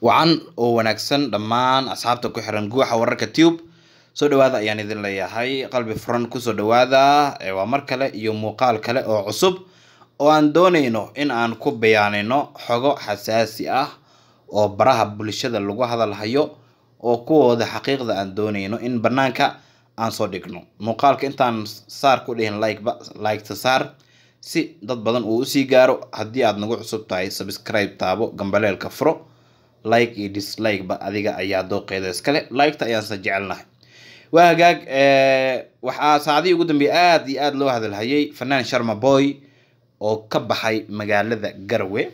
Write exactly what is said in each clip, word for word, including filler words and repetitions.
وعن ونكسن دمان أصحاب تكحرن جوح ورك تيوب سود هذا يعني ذي اللي هاي قلب فرن كسود هذا ومركله يوم قال كله أو عصب وأن دونينه إن أن كوب يعني حاجة حساسية أو براه بالشدة اللي هذا الحيو أو كو هذا حقيقة ذا أن دونينه إن برنامج أن صدقنا مقالك أنت أن صار كلهن لايك لايك تصار si dad badan uu sii gaaro hadii aad nagu cusub tahay subscribe taabo gambaleelka furo like iyo dislike ba adiga ayaa dooqeeda iskale like ta ayaan sajecelnahay waa hagaag ee waxa saacadii ugu dambeeyay aad iyo aad loo hadalhayay fanaan Sharma Boy oo ka baxay magaalada Garowe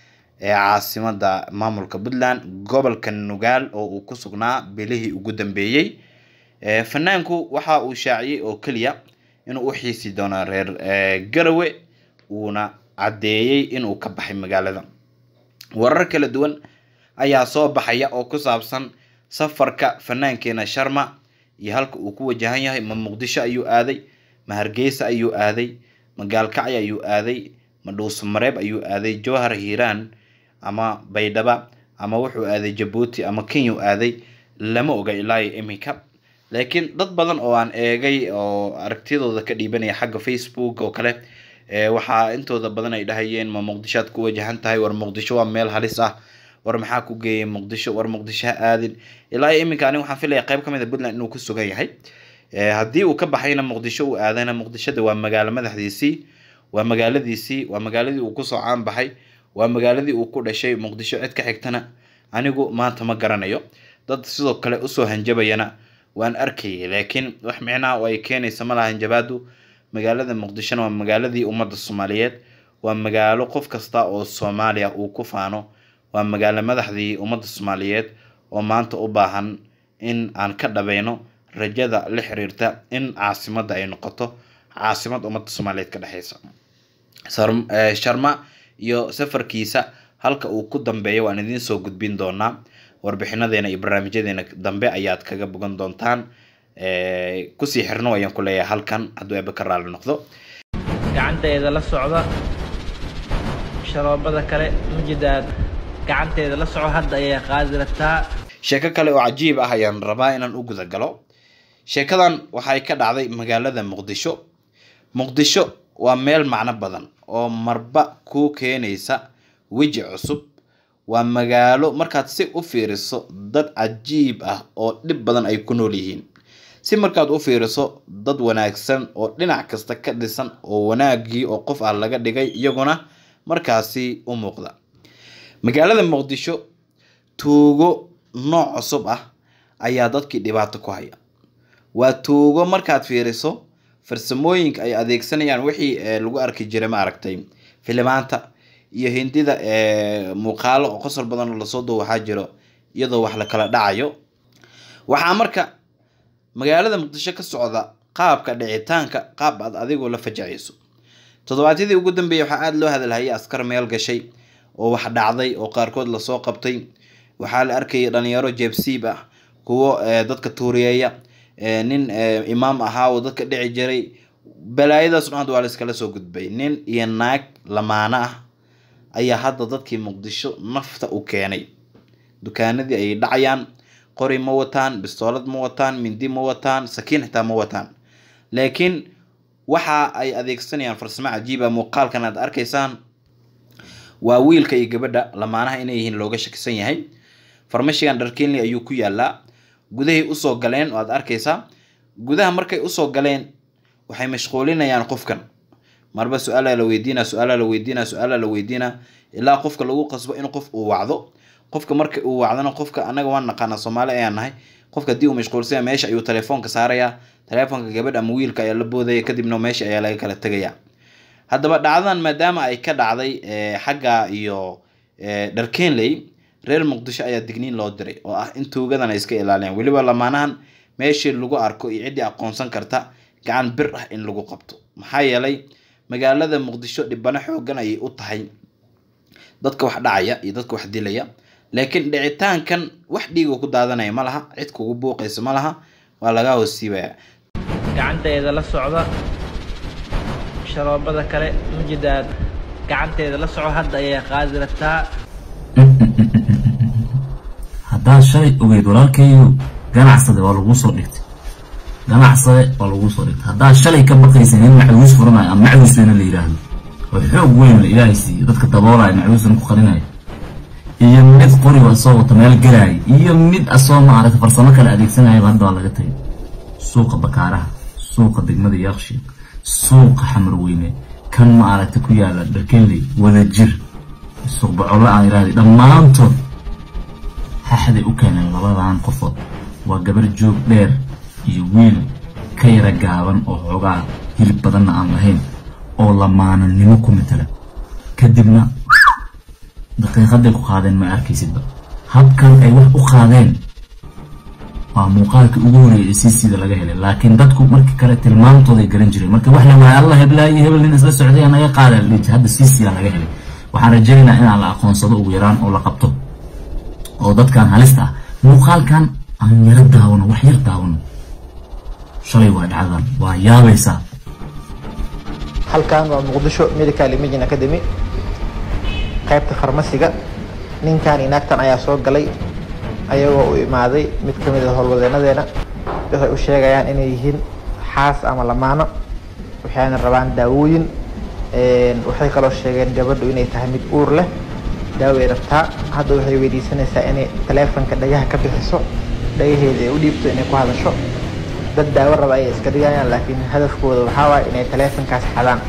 ee caasimada maamulka Puntland gobolka Nugaal oo uu ku sugnaa bilihii ugu dambeeyay ee fanaanku waxa uu shaaciyay oo kaliya inuu u xiisi doono reer Garowe una cadeeyay inuu ka baxay magaalada warar kala duwan ayaa soo baxaya oo ku saabsan safarka fanaankeenna Sharma iyo halka uu ku wajahan yahay ma Muqdisho ayuu aaday ma Hargeysa ayuu aaday ma Gaalkacyo ayuu aaday ma Dhuuso Mareeb ayuu aaday Jowhar Hiiraan ama Baydhaba ama wuxuu aaday Djibouti ama Kenya aaday lama oga ilaa imika laakiin dad badan oo aan eegay oo aragtidooda ka dhiibanaya xagga Facebook oo kale ee waxa intooda badan ay dhahayeen ma Muqdisho ku wajahan tahay war Muqdisho waa meel halis ah war maxaa ku geeyay Muqdisho war Muqdisho aadin ilaa imika anigu waxaan filayaa qayb kamid ah Puntland inuu ku sugan yahay ee hadii uu ka baxayna Muqdisho uu aadana Muqdisho waa magaalo madaxdiisii waa magaaladiisii waa magaaladii uu ku soo caan baxay waa magaaladii uu ku dhashay Muqdisho cid ka xigtana anigu maanta ma garanayo dad sidoo kale u soo hanjabayana waan arkay laakiin wax micnaa oo ay keenaysa ma lahan jabaadu magaalada Muqdisho waa magaaladii ummadda Soomaaliyeed waa magaalo qof kasta oo Soomaaliya uu ku faano waa magaalo madaxdii ummadda Soomaaliyeed oo maanta u baahan in aan ka dhabayno rajada la xiriirta in caasimada ay noqoto caasimad ummadda Soomaaliyeed ka dhaxaysa Sharma iyo safarkiisa halka uu ku dambeeyo waan idin soo gudbin doonaa warbixinadeena iyo barnaamijyadeena dambe ayaad kaga bogan doontaan ee ku sii xirno ayaan ku leeyahay halkan haduu ay ka raali noqdo gacanteeda la socda sharoobada kale mujidaad gacanteeda la soco hadda ay qaadirataa sheeko kale oo cajiib ah ayaan rabaa inaan u guda galo sheekadan waxay ka dhacday magaalada Muqdisho Muqdisho waa meel macno badan oo marba ku keenaysa waji cusub waa magaalo markaad si u fiiriso dad cajiib ah oo dib badan ay ku nool yihiin si markaad u fiiriso dad wanaagsan oo dhinac kasta ka dhisan oo wanaagii oo qof ah laga dhigay iyaguna markaasi u muuqda magaalada Muqdisho tuugo nooc cusub ah ayaa dadkii dhibaato ku haya waa tuugo markaad fiiriso farsamooyinka ay adeegsanayaan wixii lagu arki jiray ma aragtay filmaanta iyo hindida ee muuqaalo oo qosol badan la soo doo waxa jiro iyadoo wax la kala dhacayo waxa marka magaalada Muqdisho ka socda qaabka dhicitaanka qaab aad adigu la fajacayso toddobaadkii ugu dambeeyay waxa aad loo hadalhayay askar meel gashay oo wax dhacday oo qaarkood la soo qabtay waxa la arkay dhalinyaro jeebsiib ah kuwa dadka tuuriyaya nin imaam ahaa oo dadka dhici jiray balaayadaas dhan waa la iskala soo gudbay nin iyo naag lamaana ah ayaa hadda dadkii Muqdisho nafta u keenay dukaanadii ay dhacayaan qori ma wataan bistoolad ma wataan mindi ma wataan sakiin xitaa ma wataan laakiin waxa ay adeegsanayaan farsamo cajiib ah muuqaalkan aad arkaysaan waa wiilka iyo gabadha lamaanaha inay yihiin looga shakisan yahay farmashigan dharkeenli ayuu ku yaalaa gudahay u soo galeen oo aad arkaysaa gudaha markay u soo galeen waxay mashquulinayaan qofkan marba su'aala la weydiina su'aala la weydiina su'aala la weydiina ilaa qofka lagu qasbo in qof uu wacdo qofka marka uu wacdana qofka anaga waan naqaana Soomaali ayaan nahay qofka dii uu mashquulsan meesha ayuu telefoonka saaraya telefoonka gabadha ama wiilka ayaa la boodaya kadibna meesha ayaa laga kala tagaya haddaba dhacdadan maadaama ay ka dhacday xagga iyo dharkeenley reer Muqdisho ayaa digniin loo diray oo ah in tuugadan ay iska ilaaliyaan waliba lamaanahan meeshii lagu arko iyo cidii aqoonsan karta gacan bir ah in lagu qabto maxaa yeelay magaalada Muqdisho dhibana xoogan ay u tahay dadka wax dhacaya iyo dadka wax dilaya laakiin dhicitaankan wax dhiig ku daadanaya ma laha cid kugu buuqayso ma laha waa laga hoosiibaya gacanteeda la socda sharoobada kale mujidaad gacanteeda la soco hadda ay qaadirataa haddaa shalay ogeyd walaalkayo ganacsade waa lagu soo dhigtay ganacsade waa lagu soo dhigtay haddaa shalay ka baqaysan in macluus furanayo ama macluusna la yiraahdo oo xoog weyn la ilaahay siiyo dadka daboolaya macluusna ku qarinayo iyo mid qori waa soo wata meel galaay iyo mid asoo maaragtay farsamo kale adeegsanaya hadda waa laga tagay suuqa bakaaraha suuqa degmada Yaaqshiid suuqa Xamarweyne kan maaragtay ku yaala Dharkeley Wadajir suuq Bacolo aan iraadi dhamaantood haxday u keenan labadan qofood waa gabar joog dheer iyo wiil ka yara gaaban oo xogaa hilib badan aan lahayn oo lamaananimo ku metela kadibna daqiiqaday ku qaadeen ma arkaysidba habkan ay wax u qaadeen waa muuqaalka ugu horeeyay si sida laga helay laakiin dadku markii kale tilmaantooda garan jiray marka wax la waa Allah heblaayi hebel in isla socday aan ay qaadeen leeyahay hadda si sida laga helay waxaan rajaynaynaa in aan la aqoonsado ugu yaraan oo la qabto oo dadkan halista muuqaalkan aan yara daawano wax yar daawano shalay waa dhacdan waa yaabaysa halkan waa Muqdisho Medical Imaging Academy qaybta farmasiga ninkan inaagtan ayaa soo galay ayagoo u imaaday mid kamid ah howlwadeenadeena waxay u sheegayaan inay yihiin xaas ama lamaano waxayna rabaan daawooyin een waxay kaloo sheegeen gabadhu inay tahay mid uur leh daawo rabtaa hadda waxay weydiisanaysaa inay taleefanka dhagaha ka bixiso dhagaheeda ay u dhiibto inay ku hadasho dad daawo raba ay iska dhigayaan laakiin hadafkooda waxa waa inay taleefankaas xadaan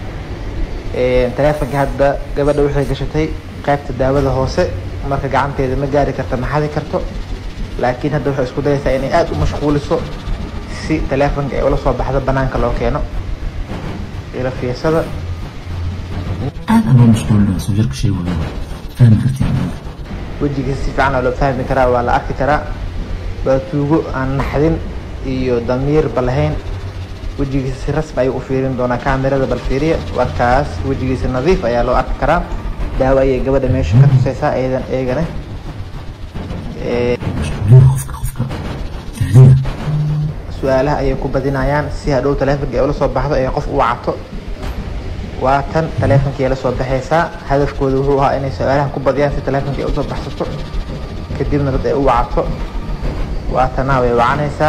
ee taleefanka hadda gabadha waxay gashatay qaybta daawada hoose marka gacanteeda ma gaari karto ma xadi karto laakiin hadda waxay isku dayaysaa inay aad u mashquuliso si taleefanka ay ula soo baxdo banaanka loo keeno ila fiirsada aad loo mashquulin soo jirka shay wada fahmi kartiin wajigiisa si fiican loo fahmi karaa waa la arki karaa waa tuugo aan naxdin iyo damiir balahayn wajigiisa si rasmi ay u fiirin doona kaamirada bal fiiriya waa kaas wajigiisa nadiif ayaa loo arki karaa daawo ay gabadha meesha ka tusaysaa aydan eegana ee qofka qofka taariikh su'aalaha ay ku badinayaan si hadhow taleefanka ay ula soo baxdo ay qof u wacato waa tan taleefanka ay la soo baxaysaa hadafkoodu wuxuu ahaa inay su'aalaha ku badiyaan si taleefanka ay u soo baxsato kadibna dad ay u wacato waa tan way wacanaysaa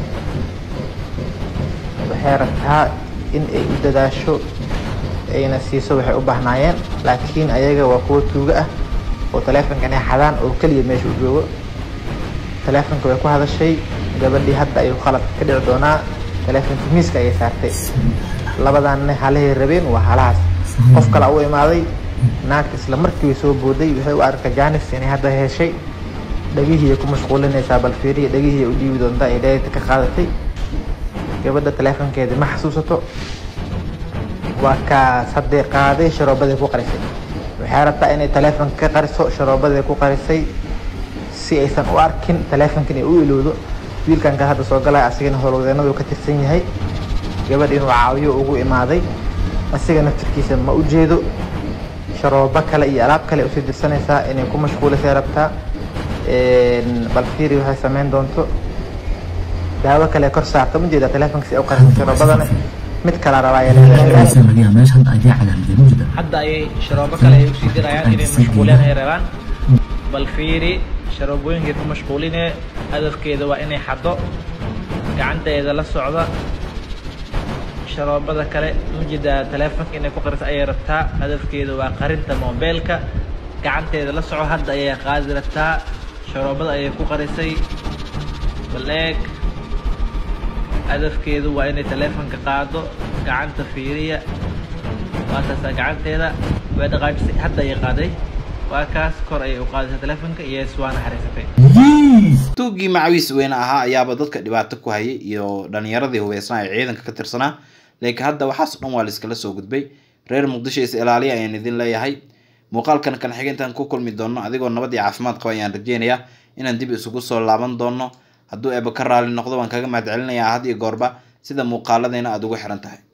waxay rabtaa in ay u dadaasho ayna siiso waxay u baahnaayeen laakiin ayaga waa kuwa tuuga ah oo taleefankan ay xadaan oo kaliya meesha u joogo taleefanka way ku hadashay gabadhii hadda ay qalad ka dhici doonaa taleefanka miiska ay saartay labadan halahay rabeen waa halaas qof kale u imaaday naagta isla markii soo booday waxay u arkay jaanis inay hadda heshay dhagihii ku mashquulinaysaa bal fiiriya dhagihii u dhiibi doontaa ay dheeyta ka qaadatay gabadha taleefankeeda ma xasuusato waa ka saddex qaaday sharoobada ku qarisay waxay rabtaa inay taleefanka ka qariso sharoobada ku qarisay si aysan u arkin taleefankan ay u ilowdo wiilkan ka hadda soo galay asigana howlwadeenadu ka tirsan yahay gabadh inuu caawiyo ugu imaaday asiga naftirkiisa ma u jeedo sharoobo kale iyo alaab kale u sii dirsanaysaa inay ku mashquulisay rabtaa een bal fiiri waxay sameyn doonto daawo kale kor saarta ma jeeda taleefanka si ay u qarisay sharoobadana mid kala rabaa hadda ay sharoobo kale ay u sii dirayaan inay mashquuleen ay rabaan bal fiiri sharoobooyinka ku mashquulinee hadafkeeda waa inay xado gacanteeda la socda sharoobada kale mujida taleefanka inay ku qariso ayay rabtaa hadafkeeda waa qarinta moobeelka gacanteeda la soco hadda ayay qaadi rabtaa sharoobada ayay ku qarisay bal eeg hadafkeedu waa inay taleefanka qaado gacanta fiiriya waa taas gacanteeda way dhaqaajisay hadda ayay qaaday waa kaas kor ayay u qaadaysaa taleefanka iyo iswaana xariisatay tuugii macawiis weyn ahaa ayaaba dadka dhibaato ku hayay iyo dhalinyaradii hubeysnaa ee ciidanka ka tirsanaa laakiin hadda waxaas dhan waa la iskala soo gudbay reer Muqdisho is ilaaliya ayaan idin leeyahay muuqaalkan kan xigeentan ku kulmi doono adigoo nabad iyo caafimaad qaba ayaan rajeynayaa inaan dib isugu soo laaban doono hadduu eeba ka raali noqdo waan kaga mahadcelinayaa had iyo goorba sida muuqaaladeena aad ugu xiran tahay